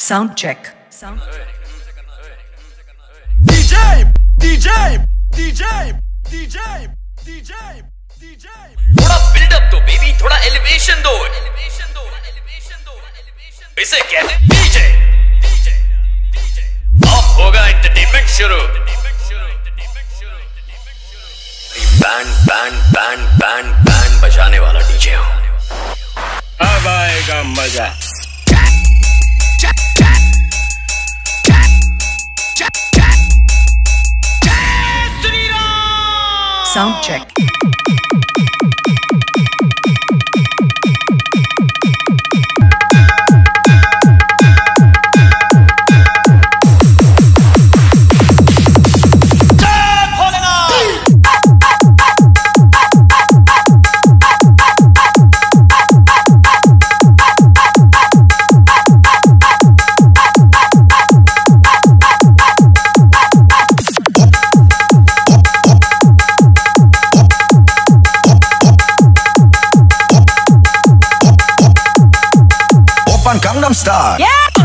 Sound check. DJ, DJ, DJ, DJ, DJ, DJ. थोड़ा build up दो baby, थोड़ा elevation दो, इसे कहते हैं डीजे। अब होगा एंटरटेनमेंट शुरू। Band band band band band बजाने वाला डीजे हूँ। अब आएगा मजा। Sound check. Gangnam Style. Yeah!